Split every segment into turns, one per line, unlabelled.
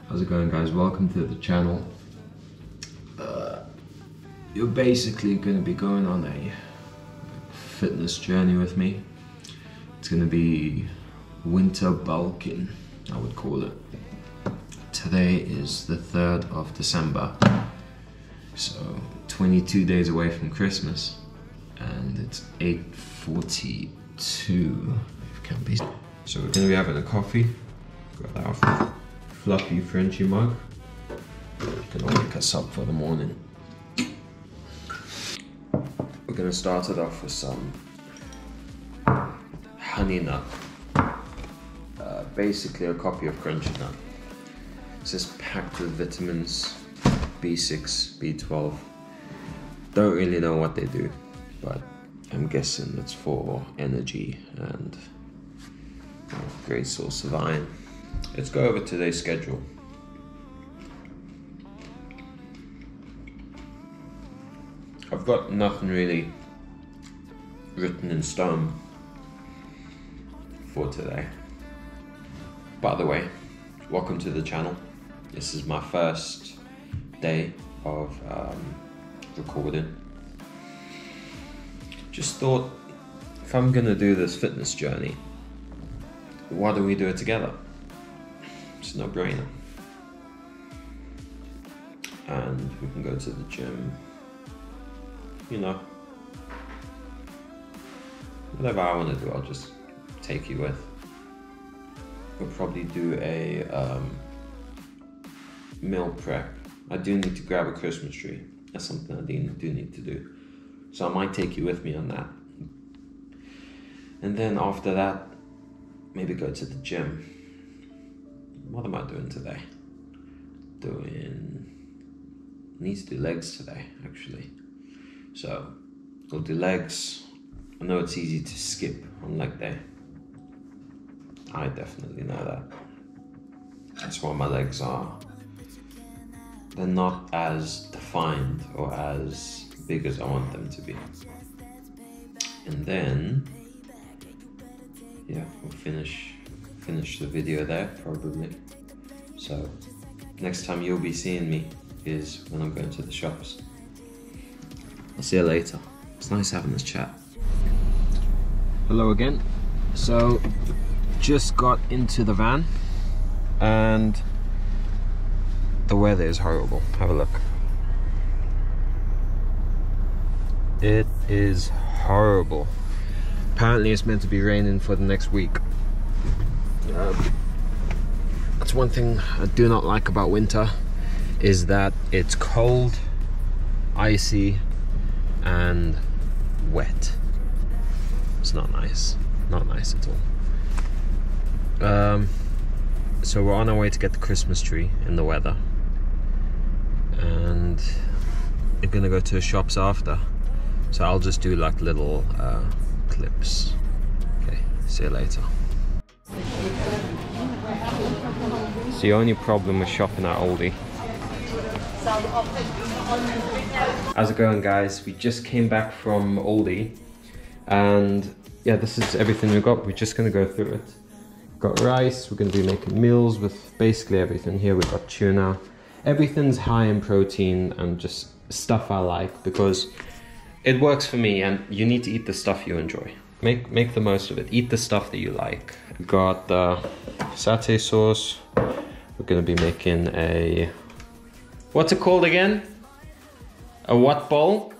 How's it going, guys? Welcome to the channel. You're basically going to be going on a fitness journey with me. It's going to be winter bulking, I would call it. Today is the 3rd of December, so 22 days away from Christmas, and it's 8:42, if it can be. So we're going to be having a coffee. Got our fluffy Frenchy mug. You can all wake us up for the morning. We're going to start it off with some honey nut. Basically a copy of Crunchy Nut. It's just packed with vitamins, B6, B12. Don't really know what they do, but I'm guessing it's for energy and a great source of iron. Let's go over today's schedule. I've got nothing really written in stone for today. By the way, welcome to the channel. This is my first day of recording. Just thought, if I'm gonna do this fitness journey, why don't we do it together? It's a no-brainer. And we can go to the gym, you know. Whatever I want to do, I'll just take you with. We'll probably do a meal prep. I do need to grab a Christmas tree. That's something I do need to do. So I might take you with me on that. And then after that, maybe go to the gym. What am I doing today? Need to do legs today, actually. So we'll do legs. I know it's easy to skip on leg day. I definitely know that. That's why my legs they're not as defined or as big as I want them to be. And then, yeah, we'll finish the video there, probably. So, next time you'll be seeing me is when I'm going to the shops. I'll see you later. It's nice having this chat. Hello again. So, just got into the van and the weather is horrible. Have a look. It is horrible. Apparently it's meant to be raining for the next week. That's one thing I do not like about winter, is that it's cold, icy and wet. It's not nice. Not nice at all. So we're on our way to get the Christmas tree in the weather, and we're gonna go to the shops after. So I'll just do like little clips. Okay, see you later. It's the only problem with shopping at Aldi. How's it going, guys? We just came back from Aldi, and yeah, this is everything we got. We're just gonna go through it. Got rice. We're gonna be making meals with basically everything here. We got tuna. Everything's high in protein and just stuff I like because it works for me, and you need to eat the stuff you enjoy. Make the most of it. Eat the stuff that you like. We got the satay sauce. We're gonna be making a, what's it called again? A what bowl?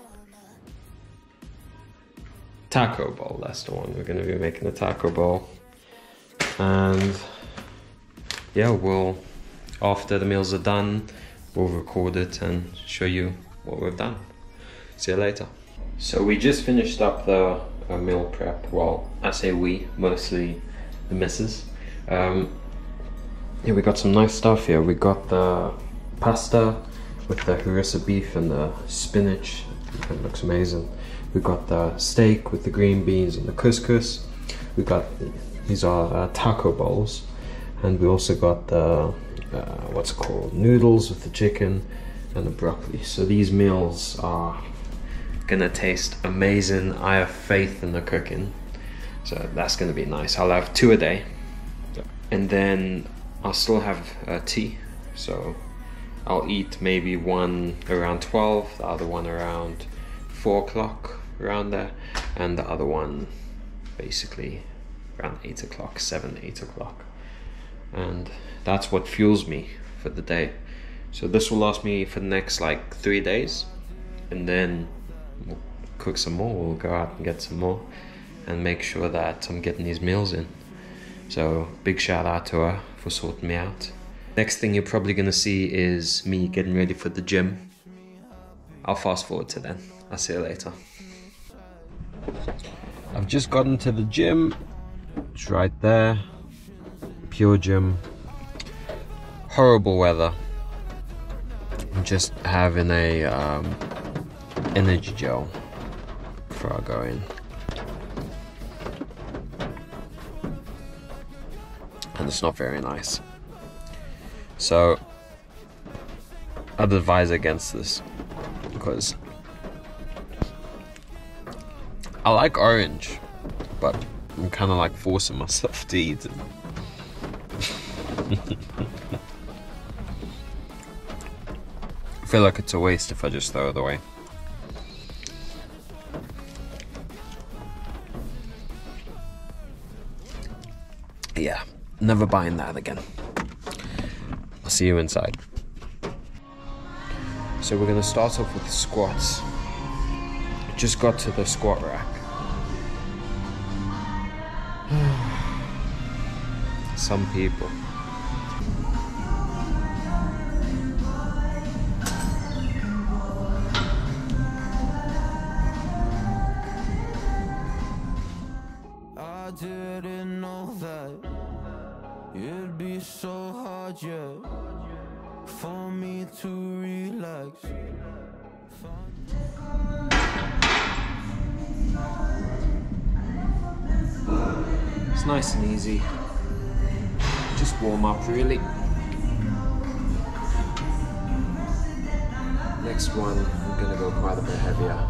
Taco bowl, that's the one. We're gonna be making a taco bowl. And yeah, after the meals are done, we'll record it and show you what we've done. See you later. So we just finished up the meal prep. Well, I say we, mostly the missus. Yeah, we got some nice stuff here. We got the pasta with the harissa beef and the spinach. It looks amazing. We got the steak with the green beans and the couscous. We got, these are taco bowls. And we also got the, what's it called? Noodles with the chicken and the broccoli. So these meals are gonna taste amazing. I have faith in the cooking. So that's gonna be nice. I'll have 2 a day. And then I'll still have tea So I'll eat maybe one around 12, the other one around 4 o'clock, around there, and the other one basically around 8 o'clock, 7, 8 o'clock. And that's what fuels me for the day. So this will last me for the next like 3 days, and then we'll cook some more, we'll go out and get some more and make sure that I'm getting these meals in. So big shout out to her for sorting me out. Next thing you're probably gonna see is me getting ready for the gym. I'll fast forward to then. I'll see you later. I've just gotten to the gym. It's right there. Pure Gym. Horrible weather. I'm just having a energy gel before I go in. And it's not very nice. So I'd advise against this because I like orange, but I'm kind of like forcing myself to eat it. I feel like it's a waste if I just throw it away. Yeah, never buying that again. I'll see you inside. So we're gonna start off with the squats. Just got to the squat rack. Some people.
I didn't know that it'd be so hard yet for me to relax.
It's nice and easy. Just warm up really. Next one, I'm gonna go quite a bit heavier.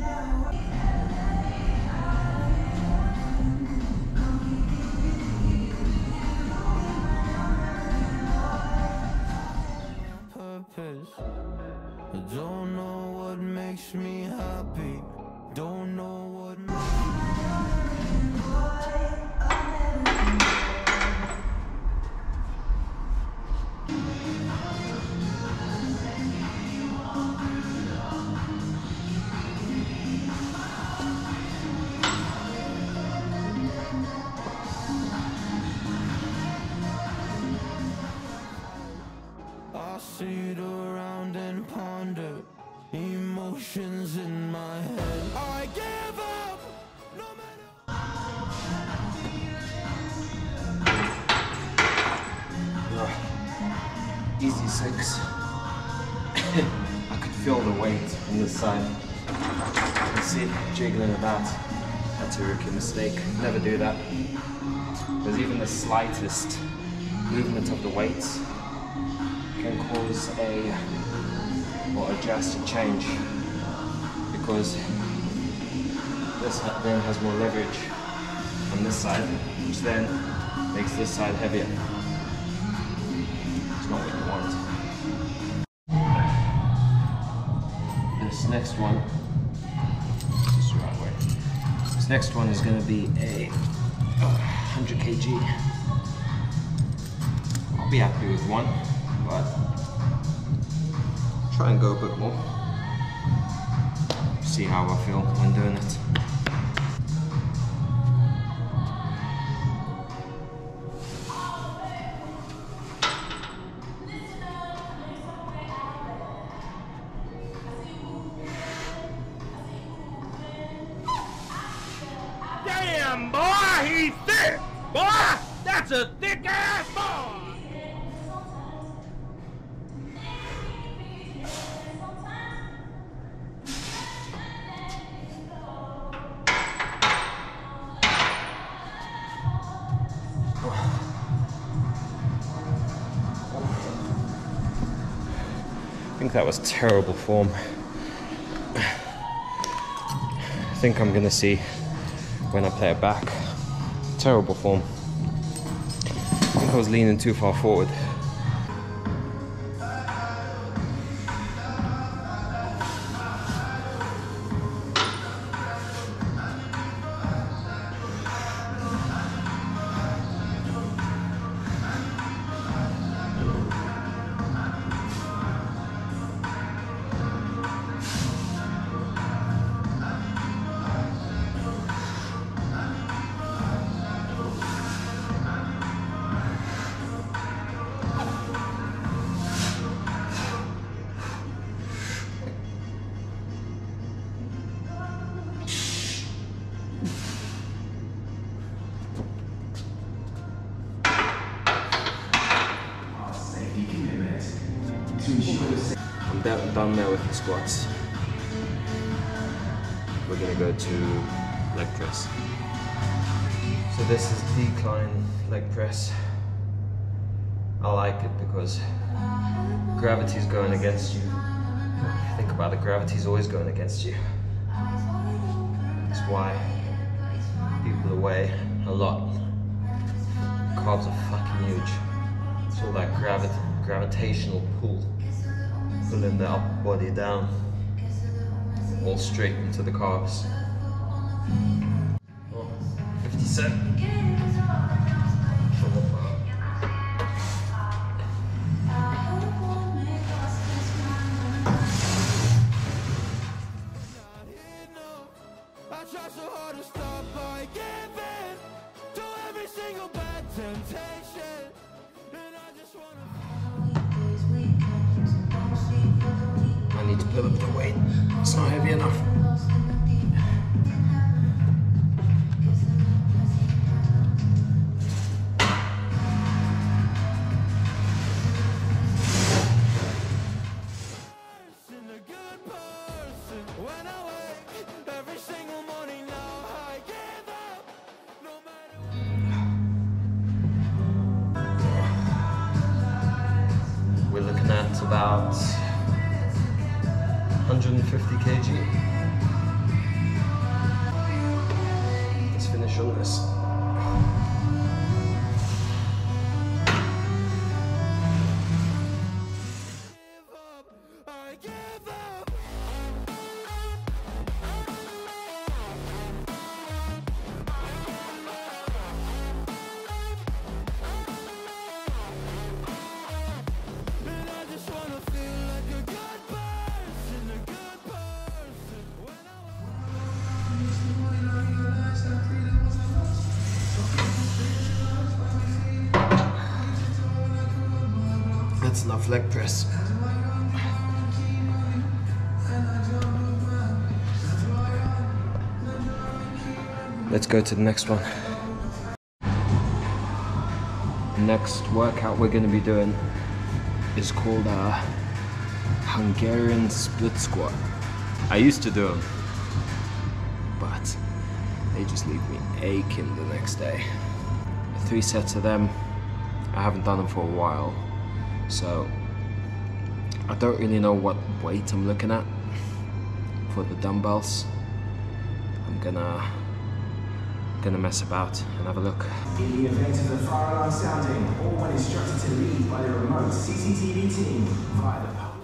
I don't know what makes me happy. Don't know what. I sit around and ponder emotions in my head. I give up no matter.
Easy 6. I could feel the weight on this side. You can see it jiggling about. That's a rookie mistake. Never do that. Because even the slightest movement of the weights can cause or adjust a change, because this then has more leverage on this side, which then makes this side heavier. It's not what you want. This next one, this is the right way. This next one is going to be a 100 kg. I'll be happy with one, but try and go a bit more. See how I feel when doing it.
Damn, boy, he's thick! Boy, that's a thick ass boy!
I think that was terrible form. I think I'm gonna see when I play it back. Terrible form. I think I was leaning too far forward. I'm done there with the squats. We're gonna go to leg press. So this is decline leg press. I like it because gravity's going against you. Think about it, gravity's always going against you. That's why people weigh a lot. Carbs are fucking huge. It's all that gravitational pull, pulling the upper body down, all straight into the carbs. Oh, 57.
I try so hard to stop, I give in to every single bad temptation, and I just wanna.
I need to put up the weight. It's not heavy enough. We're looking at about 150 kg. Let's finish on this.
I give up. And I just wanna feel like a good person, a good person. When
That's enough leg press. Let's go to the next one. Next workout we're going to be doing is called a Hungarian split squat. I used to do them, but they just leave me aching the next day. 3 sets of them. I haven't done them for a while, so I don't really know what weight I'm looking at for the dumbbells. I'm gonna mess about and have a look.
In the event of the fire alarm sounding, all one instructed to leave by the remote CCTV team via the public.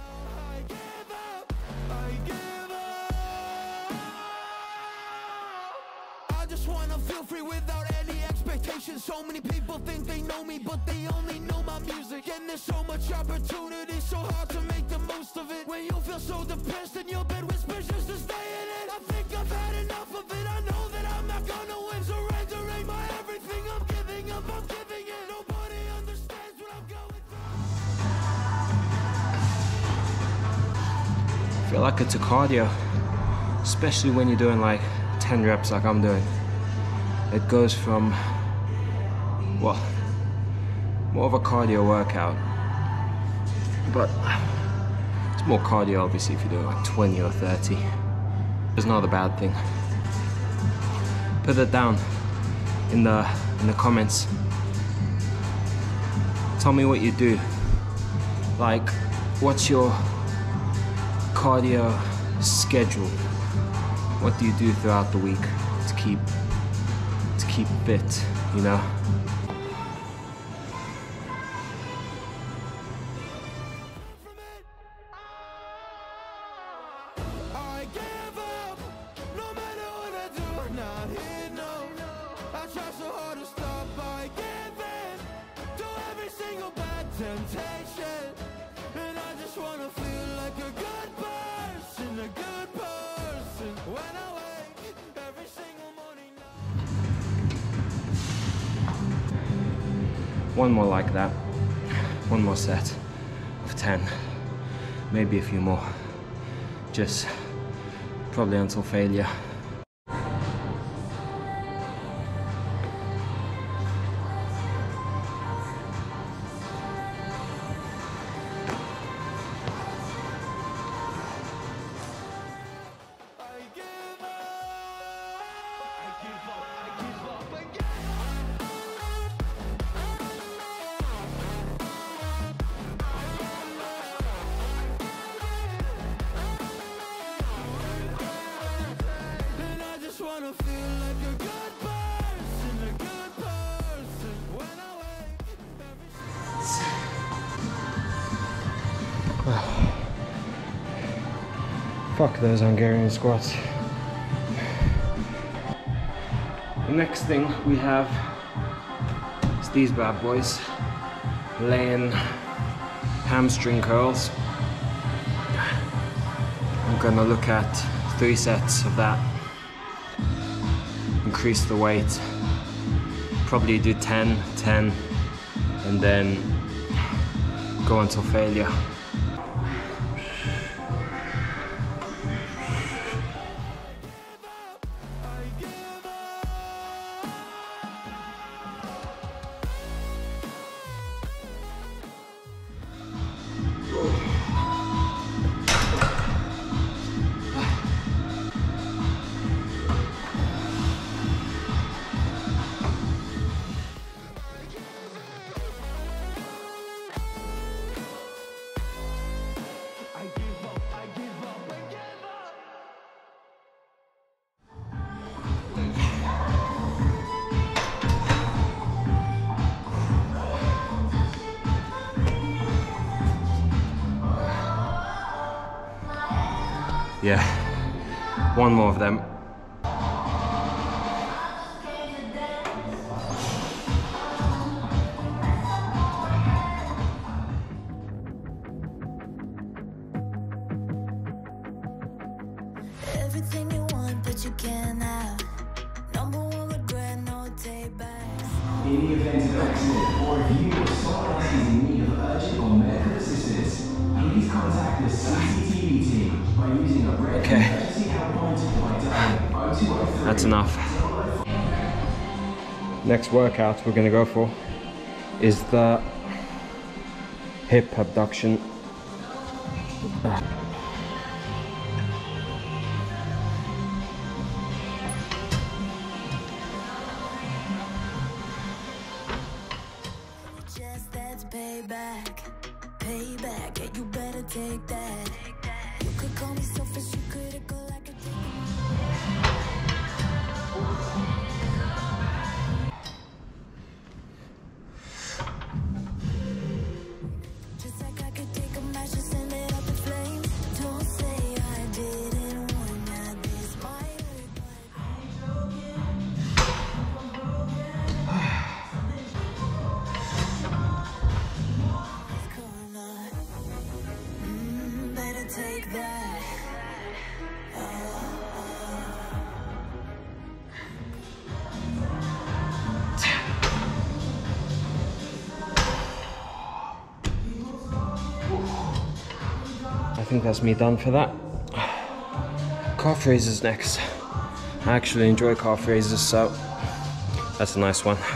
I just wanna feel free without any expectations. So many people think they know me, but they only know my music. And there's so much opportunity, so hard to make the most of it. When you feel so depressed in your bed, whispers just to stay in it. I think I've had enough of it. I know that I'm not gonna win. Surrendering my everything, I'm giving up, I'm giving it. Nobody understands what I'm going through.
I feel like it's a cardio, especially when you're doing like 10 reps like I'm doing. It goes from, well, more of a cardio workout, but it's more cardio obviously if you're doing like 20 or 30. It's not a bad thing. Put it down in the comments. Tell me what you do. Like, what's your cardio schedule? What do you do throughout the week to keep fit, you know?
I give up, no matter what I do, I'm not here, no. I try so hard to stop, I give in to every single bad temptation. And I just wanna feel like a good person, a good person. When I wake every single morning.
One more like that. One more set of 10. Maybe a few more. Just probably until failure. Fuck those Hungarian squats. The next thing we have is these bad boys. Laying hamstring curls. I'm gonna look at 3 sets of that. Increase the weight. Probably do 10, 10, and then go until failure. Yeah, one more of them.
Everything you want, but you can't have. Number one regret, no take back.
In the event of accident or if you or someone else is in need of urgent or medical assistance, please contact the CCTV team by using a red emergency helpline by dialing 0203.
That's enough. Next workout we're gonna go for is the hip abduction.
Just that's payback, payback, and you better take that. You could call me selfish, you critical, I could take just like I could take a match and send it up in flames. Don't say I didn't want that. This might hurt, but better take that.
I think that's me done for that. Calf raises next. I actually enjoy calf raises, so that's a nice one.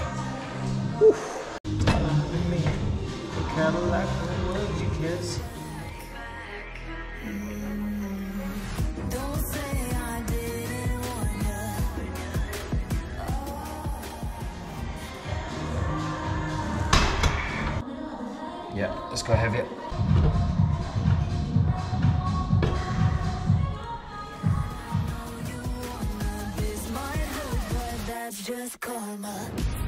Don't say I didn't want you.
Yeah, let's go heavier.
This might hurt, but that's just karma.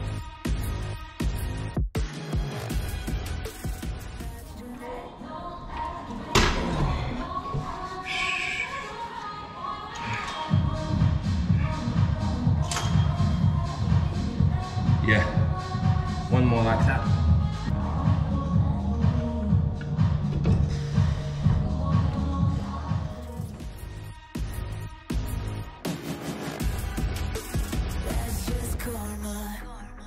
Yeah, one more like that.
That's just karma.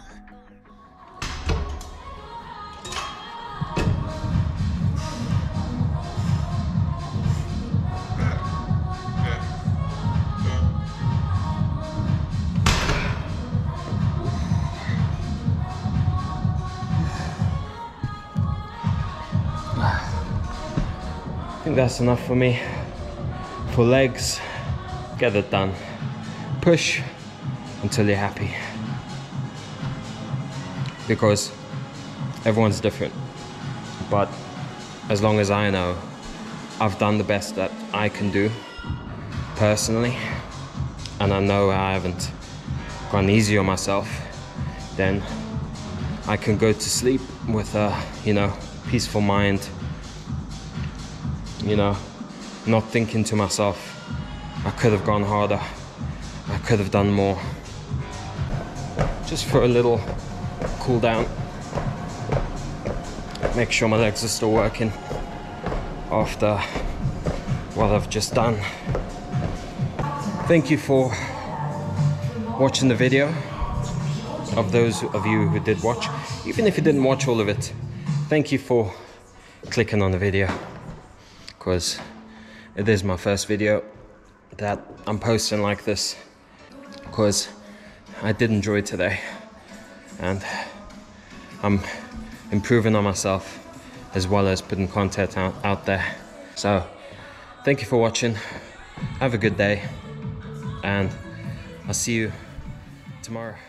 I think that's enough for me. For legs, get it done. Push until you're happy. Because everyone's different. But as long as I know I've done the best that I can do personally, and I know I haven't gone easy on myself, then I can go to sleep with a, peaceful mind you know, not thinking to myself, I could have gone harder, I could have done more. Just for a little cool down. Make sure my legs are still working after what I've just done. Thank you for watching the video. Of those of you who did watch, even if you didn't watch all of it, thank you for clicking on the video, because it is my first video that I'm posting like this, because I did enjoy today and I'm improving on myself as well as putting content out there. So thank you for watching, have a good day, and I'll see you tomorrow.